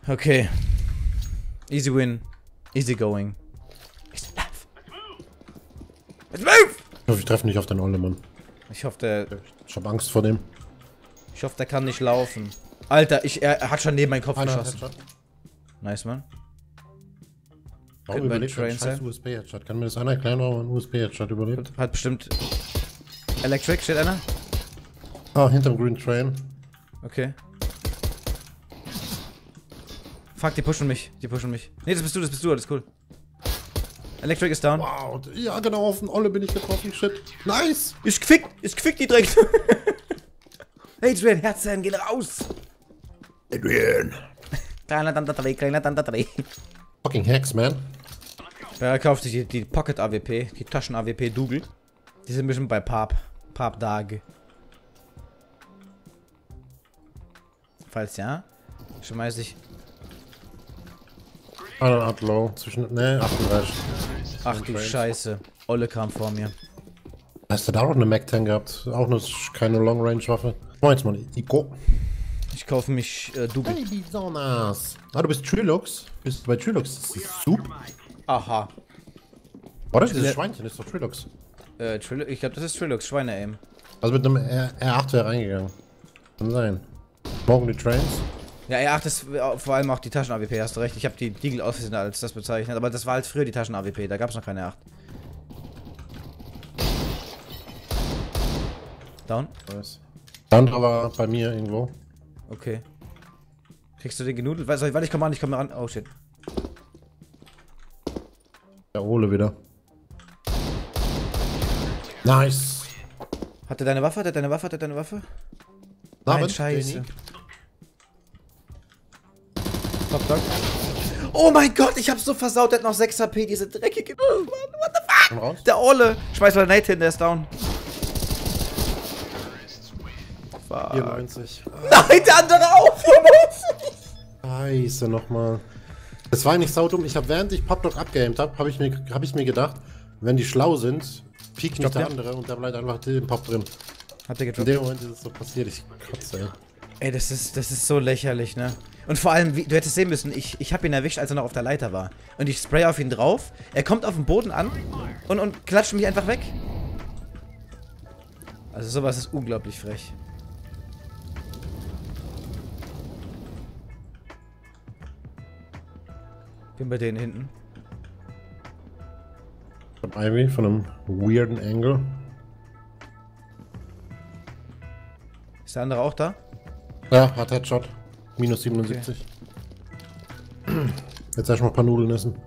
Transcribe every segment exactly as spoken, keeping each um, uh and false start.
Okay. Easy win. Easy going. Easy life. Let's move! Ich hoffe, ich treffe nicht auf den Olle, Mann. Ich hoffe, der... Ich hab Angst vor dem. Ich hoffe, der kann nicht laufen. Alter, ich, er, er hat schon neben meinen Kopf geschossen. Nice, Mann. Warum Könnte überlebt ein scheiß U S B-Headshot? Kann mir das einer erklären, warum ein U S B-Headshot überlebt? Hat bestimmt... Electric, steht einer? Ah, hinterm Green Train. Okay. Fuck, die pushen mich. Die pushen mich. Nee, das bist du, das bist du, alles cool. Electric ist down. Wow, ja genau, auf den Olle bin ich getroffen, shit. Nice! Ich quick, ich quick die direkt. Hey, Adrian, Herzen, geh raus! Adrian! Kleiner Tante drei, kleiner Tante drei. Fucking Hacks, man. Er kauft sich die, die Pocket A W P, die Taschen A W P Dougal. Die sind bestimmt bei Pap. Pap Dag. Falls ja, schmeiß ich. Einer hat low. Zwischen. Ne, achtunddreißig. Ach du Scheiße. Olle kam vor mir. Hast du da auch eine Mac zehn gehabt? Auch eine keine Long-Range-Waffe. Moin, Mann. Ico. Ich kaufe mich äh, Dougal. Hey, so nice. Ah, du bist Trilux. Bist du bei Trilux? Das ist Soup. Aha. Oder? Dieses Schweinchen ist doch Trilux. Äh, Trilux, ich glaube, das ist Trilux, Schweine-Aim. Also mit einem R acht wäre reingegangen. Kann sein. Morgen die Trains. Ja, R acht ist vor allem auch die Taschen-A W P, hast du recht. Ich habe die Deagle aus Versehen als das bezeichnet, aber das war halt früher die Taschen-A W P, da gab es noch keine R acht. Down? Nice. Down war bei mir irgendwo. Okay. Kriegst du den genudelt? Warte, ich komm ran, ich komme ran. Oh shit. Der Ole wieder. Nice. Hat er deine Waffe? Hat er deine Waffe? Hat er deine Waffe? Na, Nein, Scheiße. Top Dog. Oh mein Gott, ich hab's so versaut. Der hat noch sechs H P, diese dreckige. Oh Mann, what the fuck? Der Olle. Schmeiß mal Nate hin, der ist down. Fuck. vierundneunzig. Nein, der andere auch. vierundneunzig. Scheiße, nochmal. Es war nicht saudumm. Ich habe, während ich Popdog abgeaimt habe, habe ich, mir, hab ich mir gedacht, wenn die schlau sind, piekt nicht der andere und der bleibt einfach im Pop drin. Hat der In gedroppt? dem Moment ist es so passiert. Ich kotze, ey. Ey, das ist, das ist so lächerlich, ne? Und vor allem, wie, du hättest sehen müssen, ich, ich habe ihn erwischt, als er noch auf der Leiter war. Und ich spray auf ihn drauf, er kommt auf den Boden an und, und klatscht mich einfach weg. Also sowas ist unglaublich frech. Bin bei denen hinten. Von Ivy, von einem weirden Angle. Ist der andere auch da? Ja, hat Headshot. Minus siebenundsiebzig. Okay. Jetzt erstmal ein paar Nudeln essen.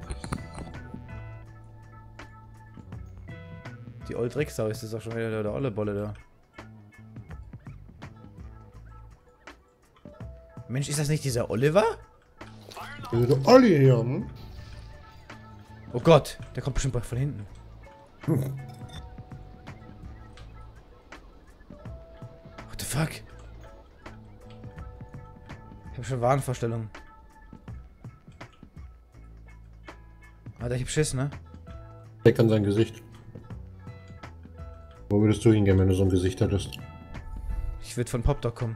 Die Old Drecksau ist das auch schon wieder der, der olle Bolle da. Mensch, ist das nicht dieser Oliver? Der Olli hier, hm? Oh Gott, der kommt bestimmt von hinten. What the fuck? Ich hab schon Wahnvorstellungen. Alter, ich hab Schiss, ne? Steckt an sein Gesicht. Wo würdest du hingehen, wenn du so ein Gesicht hättest? Ich würde von Popdog kommen.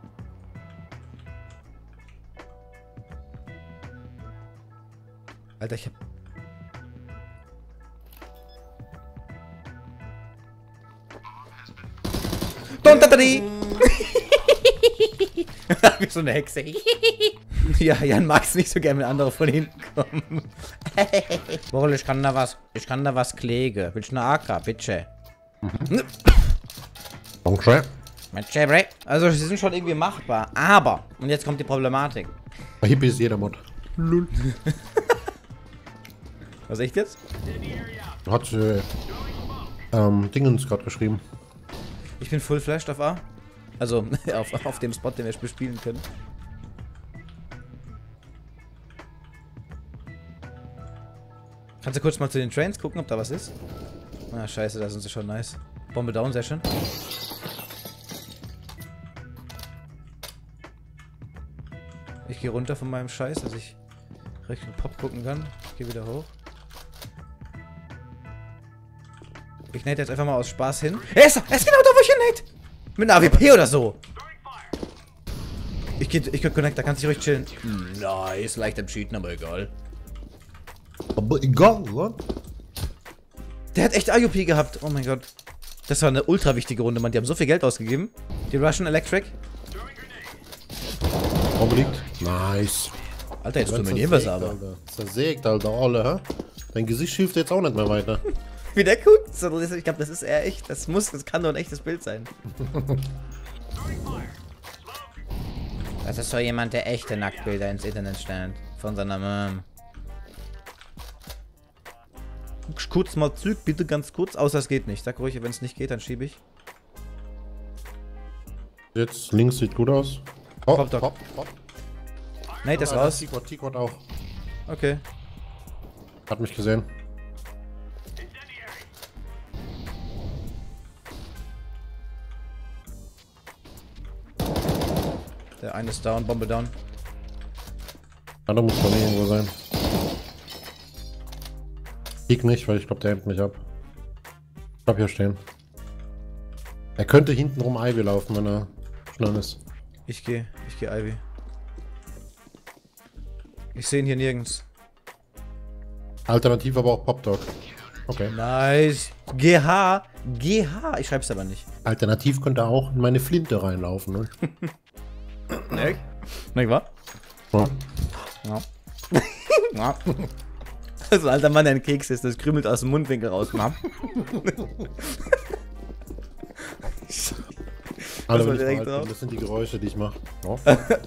Alter, ich hab... Dontatari! Wie so eine Hexe. Ja, Jan mag es nicht so gerne, wenn andere von hinten kommen. Borl, ich kann da was. Ich kann da was klegen. Willst du eine A K, bitte? Okay. Also, sie sind schon irgendwie machbar. Aber, und jetzt kommt die Problematik. Bei Hippie ist jeder Mod. Lul. Was, echt jetzt? Hat äh, ähm, Dingens gerade geschrieben. Ich bin full flashed auf A. Also, auf, auf dem Spot, den wir bespielen können. Kannst du kurz mal zu den Trains gucken, ob da was ist? Ah, scheiße, da sind sie schon nice. Bombe down, sehr schön. Ich gehe runter von meinem Scheiß, dass ich Richtung Pop gucken kann. Ich gehe wieder hoch. Ich nade jetzt einfach mal aus Spaß hin. Er ist, er ist genau da, wo ich hin nade. Mit einer A W P oder so. Ich geh, ich geh Connect, da kannst du dich ruhig chillen. Nice, leicht am Cheaten, aber egal. Aber egal, oder? Der hat echt I U P gehabt. Oh mein Gott. Das war eine ultra wichtige Runde, Mann. Die haben so viel Geld ausgegeben. Die Russian Electric. Bombe liegt. Nice. Alter, jetzt dominieren wir es aber. Alter. Zersägt, Alter, alle, hä? Dein Gesicht hilft jetzt auch nicht mehr weiter. Wie der guckt. Ich glaube, das ist eher echt. Das muss, das kann doch ein echtes Bild sein. Das ist so jemand, der echte Nacktbilder ins Internet stellt. Von seiner Mom. Kurz mal zurück, bitte ganz kurz. Außer es geht nicht. Sag ruhig, wenn es nicht geht, dann schiebe ich. Jetzt links sieht gut aus. Oh, Pop, pop, pop. Nate ist raus. T-Quad, T-Quad auch. Okay. Hat mich gesehen. Der eine ist down, Bombe down. Ja, da muss man irgendwo sein. Peek nicht, weil ich glaube, der hemmt mich ab. Ich bleib hier stehen. Er könnte hinten rum Ivy laufen, wenn er schnell ist. Ich gehe, ich gehe Ivy. Ich sehe ihn hier nirgends. Alternativ aber auch Popdog. Okay. Nice. G H. G H. Ich schreib's aber nicht. Alternativ könnte er auch in meine Flinte reinlaufen, ne? Ne? Ne, wa? Ja. Ja. Ja. So ein alter Mann, der ein Keks ist, das krümelt aus dem Mundwinkel raus. Alle, war wenn ich direkt bereit drauf. bin, das sind die Geräusche, die ich mache. Oh.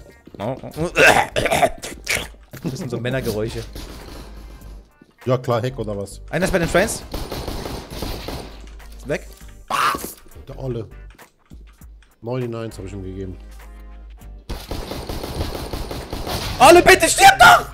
Das sind so Männergeräusche. Ja klar, Heck oder was? Einer ist bei den Trains. Ist weg. Der Olle. neunundneunzig habe ich ihm gegeben. Olle, bitte stirb doch!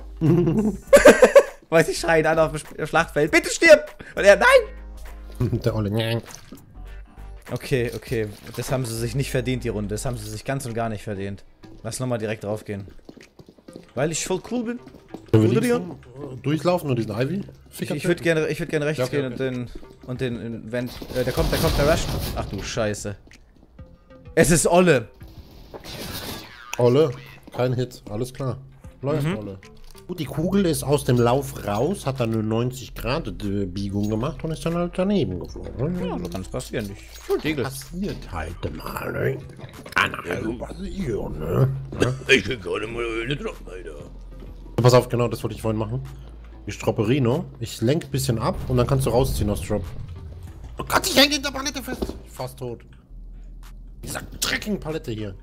Weiß ich, schreien alle auf dem Sch- Schlachtfeld. Bitte stirb! Und er, nein! Der Olle. Okay, okay. Das haben sie sich nicht verdient, die Runde. Das haben sie sich ganz und gar nicht verdient. Lass nochmal direkt draufgehen. Weil ich voll cool bin. Sollen wir Oder links rum, äh, durchlaufen und diesen Ivy? Ich, ich würde gerne, ich würd gerne rechts Ja, okay, gehen okay. und den, und den Vent. Äh, der kommt, der kommt, der Rush. Ach du Scheiße. Es ist Olle. Olle, kein Hit, alles klar. Läuft, Mhm. Olle. Gut, die Kugel ist aus dem Lauf raus, hat dann eine neunzig Grad Biegung gemacht und ist dann halt daneben geflogen. Ja, so kann es passieren. Ich entschuldige. Passiert halt mal, ne? Kann also passieren, ne? Ich bin gerade mal eine drauf, Alter. Pass auf, genau, das wollte ich vorhin machen. Ich droppe Rino, ich lenk ein bisschen ab und dann kannst du rausziehen aus Drop. Oh Gott, ich hänge in der Palette fest. Fast tot. Dieser dreckigen Palette hier.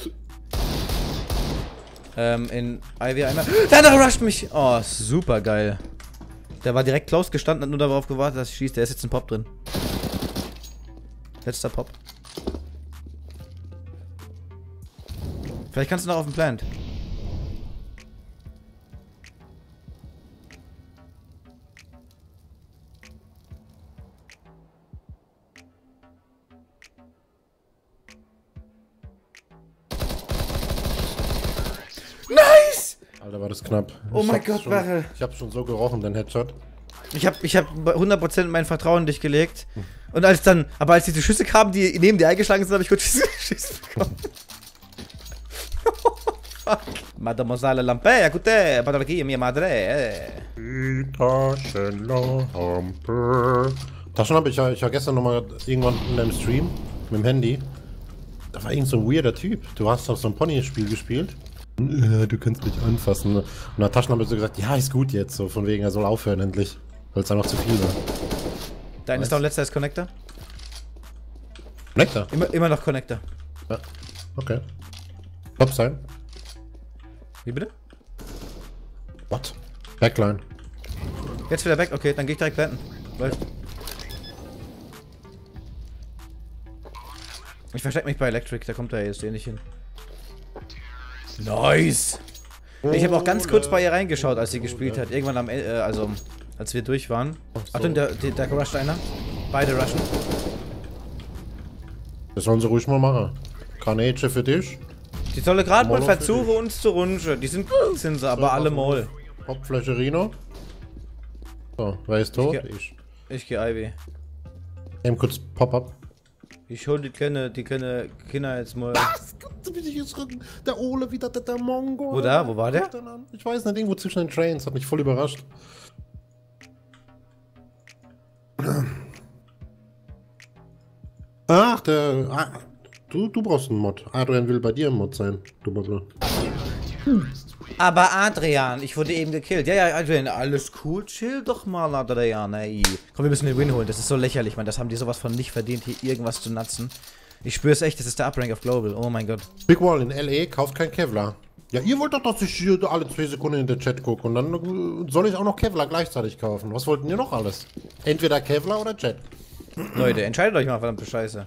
Ähm, in Ivy einmal. Der andere rusht mich! Oh, super geil. Der war direkt close gestanden, hat nur darauf gewartet, dass ich schieße. Der ist jetzt ein Pop drin. Letzter Pop. Vielleicht kannst du noch auf den Plant. Nice! Alter, war das knapp. Oh Ich mein hab's Gott, schon, Barrel. Ich hab schon so gerochen, den Headshot. Ich hab, ich hab hundert Prozent mein Vertrauen in dich gelegt. Und als dann, aber als diese Schüsse kamen, die neben dir eingeschlagen sind, habe ich kurz Schüsse bekommen. Fuck. Mademoiselle Lampe, gute, Patrocchia, mia madre. Die Taschenlampe. Taschenlampe, ich war, ich war gestern nochmal irgendwann in deinem Stream mit dem Handy. Da war irgend so ein weirder Typ. Du hast doch so ein Pony-Spiel gespielt. Ja, du kannst mich anfassen. Und der Taschenlampe so gesagt, ja, ist gut jetzt. So von wegen, er soll aufhören endlich. Weil es einfach zu viel war. Dein ist doch letzter als Connector. Connector? Immer, immer noch Connector. Ja. Okay. Top sein. Wie bitte? What? Backline. Jetzt wieder weg, okay, dann geh ich direkt planten. Läuft. Ich versteck mich bei Electric, da kommt er jetzt eh nicht hin. Nice! Ich habe auch ganz kurz bei ihr reingeschaut, als sie gespielt hat. Irgendwann am Ende, äh, also als wir durch waren. Achtung, der, der, der rusht einer. Beide rushen. Das sollen sie ruhig mal machen. Granate für dich. Die solle gerade mal Molo für versuchen uns zu runschen. Die sind gut, sind sie, aber alle Maul. Hauptfläche Rino. So, wer ist tot? geh- Ich. Ich geh Ivy. Eben kurz Pop-up. Ich hol die kleine, die kleine Kinder jetzt mal. Was? Du bist jetzt der Ole wieder, der, der Mongo. Wo da? Wo war der? Ich weiß nicht, irgendwo zwischen den Trains. Hat mich voll überrascht. Ach, der... Ah, du, du brauchst einen Mod. Adrian will bei dir ein Mod sein. Du Model. Aber Adrian, ich wurde eben gekillt. Ja, ja, Adrian, alles cool. Chill doch mal, Adrian, ey. Komm, wir müssen den Win holen. Das ist so lächerlich, Mann. Das haben die sowas von nicht verdient, hier irgendwas zu natzen. Ich spür's echt, das ist der Uprank auf Global. Oh mein Gott. Big Wall in L A kauft kein Kevlar. Ja, ihr wollt doch, dass ich hier alle zwei Sekunden in den Chat gucke. Und dann soll ich auch noch Kevlar gleichzeitig kaufen. Was wollten ihr noch alles? Entweder Kevlar oder Jet. Leute, entscheidet euch mal, verdammte Scheiße.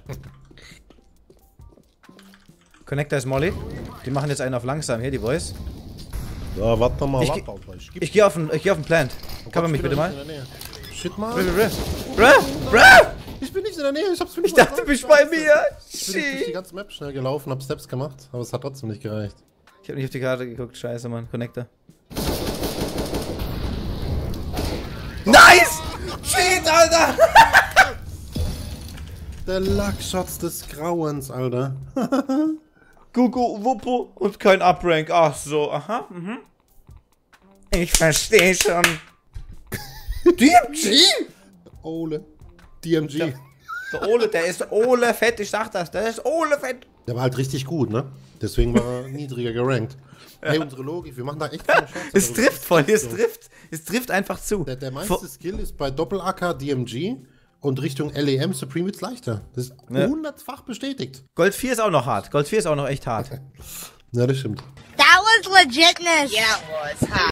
Connector ist Molly. Die machen jetzt einen auf langsam hier, die Boys. Ja, warte mal, Ich, warte ge auf euch. ich gehe auf den, ich geh auf den Plant. Cover mich bitte mal. Shit, Mann. Bruh, bruh. Ich bin nicht in der Nähe, ich hab's für Ich dachte, du bist bei mir. Ich bin durch die ganze Map schnell gelaufen, hab Steps gemacht, aber es hat trotzdem nicht gereicht. Ich hab nicht auf die Karte geguckt, scheiße, Mann. Connector. Nice! Shit, Alter! Der Luckshotz des Grauens, Alter. Gugu, Wuppo und kein Uprank. Ach so, aha, mhm. Ich verstehe schon. D M G? Ole. D M G. Der, der Ole, der ist Ole fett, ich sag das, der ist Ole fett. Der war halt richtig gut, ne? Deswegen war er niedriger gerankt. Hey, unsere Logik, wir machen da echt keine Chance. Es trifft voll, es trifft, es trifft einfach zu. Der, der meiste Skill ist bei Doppel-A K D M G und Richtung L E M Supreme wird's leichter. Das ist Ja. hundertfach bestätigt. Gold vier ist auch noch hart. Gold vier ist auch noch echt hart. Ja, das stimmt. That was legitness. Yeah, it was. Huh?